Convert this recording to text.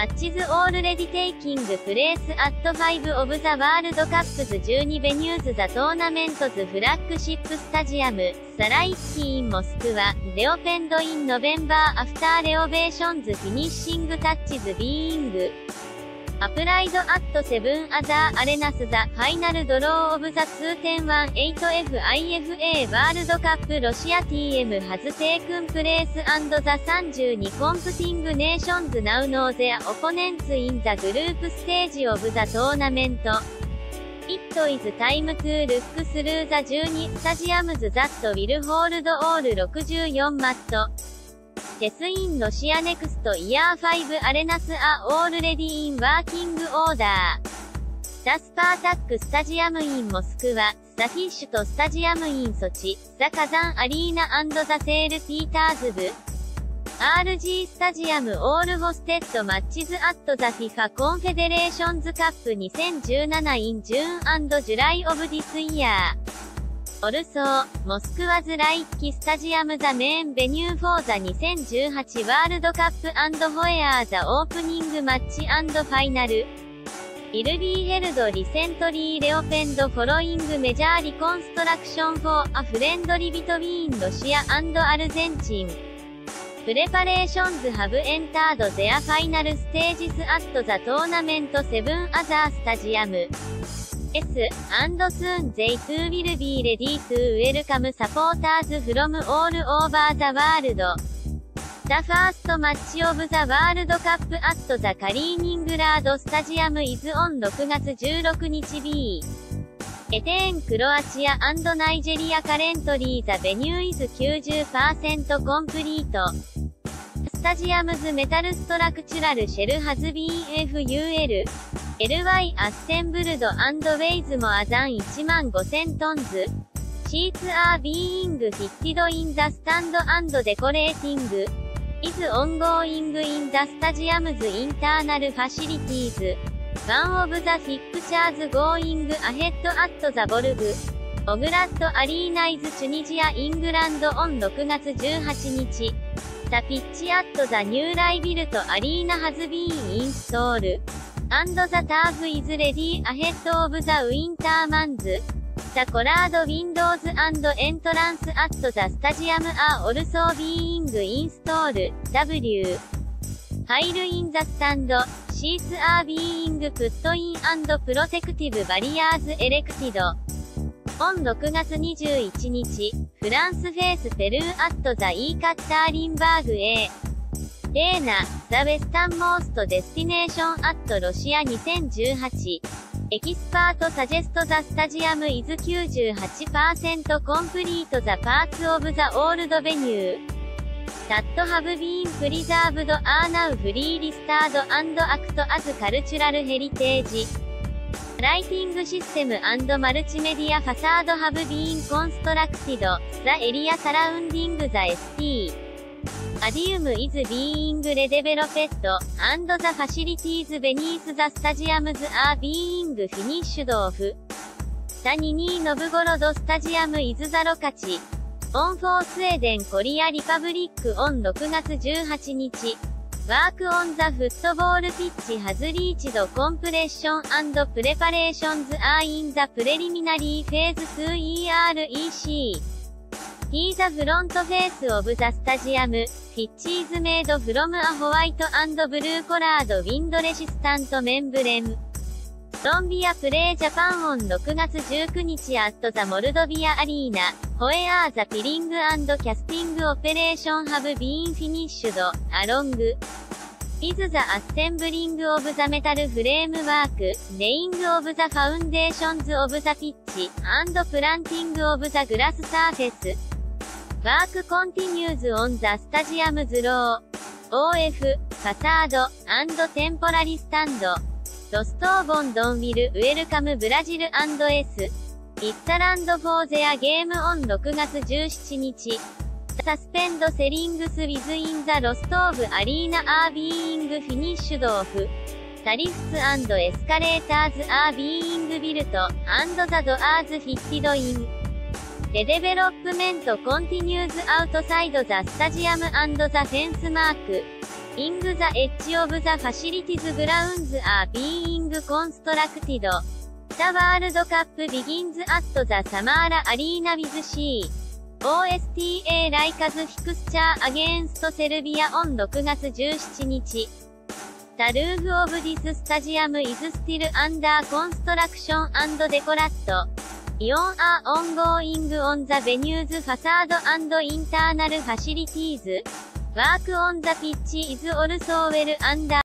matches already taking place at 5 of the World Cups 12 venues the tournament's flagship stadium, Salaiki in Moscow, reopened in November after renovations finishing touches being applied at 7 other arenas. The final draw of the 2018 FIFA World Cup Russia TM has taken place and the 32 competing nations now know their opponents in the group stage of the tournament. It is time to look through the 12 stadiums that will hold all 64 matches. In Russia next year 5 arenas are already in working order. The Spartak Stadium in Moscow, the Fishto Stadium in Sochi, the Kazan Arena and the St. Petersburg RG Stadium all hosted matches at the FIFA Confederations Cup 2017 in June and July of this year. Also, Moscow's Laiki Stadium the main venue for the 2018 World Cup and where the opening match and final will be held recently reopened following major reconstruction for a friendly between Russia and Argentina. Preparations have entered their final stages at the tournament 7 other stadiums. And soon they too will be ready to welcome supporters from all over the world. The first match of the World Cup at the Kaliningrad Stadium is on 6月16日 B. Athens, Croatia and Nigeria currently the venue is 90% complete. Stadium's metal structural shell has been FUL. LY assembled and weighs more than 15,000 tons. Seats are being fitted in the stand and decorating is ongoing in the stadium's internal facilities. One of the fixtures going ahead at the Volg Oglad Arena is Tunisia, England on 6月18日. The pitch at the newly built arena has been installed. And the turf is ready ahead of the winter months. The colored windows and entrance at the stadium are also being installed. W. While in the stand, seats are being put in and protective barriers erected. On 6月21日, France face Peru at the Ekaterinburg A. Arena, the westernmost destination at Russia 2018. Experts suggest the stadium is 98% complete. The parts of the old venue that have been preserved are now fully restored and act as cultural heritage. Lighting system and multimedia facade have been constructed. The area surrounding the St. Stadium is being redeveloped, and the facilities beneath the stadiums are being finished off. The Nini Novgorod Stadium is the location for Sweden Korea Republic on 6月18日. Work on the football pitch has reached completion and preparations are in the preliminary phase to EREC. Is the front face of the stadium. Pitch is made from a white and blue-colored wind-resistant membrane. Colombia play Japan on 6月19日 at the Moldova Arena, where the filling and casting operation have been finished, along is the assembling of the metal framework, laying of the foundations of the pitch, and planting of the grass surface. Work continues on the stadium's row, OF, facade, and temporary stand. Rostov-on-Don will welcome Brazil and S. Switzerland for their game on 6月17日. Suspend ceilings within the Rostov Arena are being finished off. The lifts and escalators are being built, and the doors fitted in. Redevelopment continues outside the stadium and the fence mark. ing the edge of the facilities grounds are being constructed. The World Cup begins at the Samara Arena with C.OSTA Rijeka's fixture against Serbia on 6月17日. The roof of this stadium is still under construction and decorated. Ions are ongoing on the venue's facade and internal facilities. Work on the pitch is also well under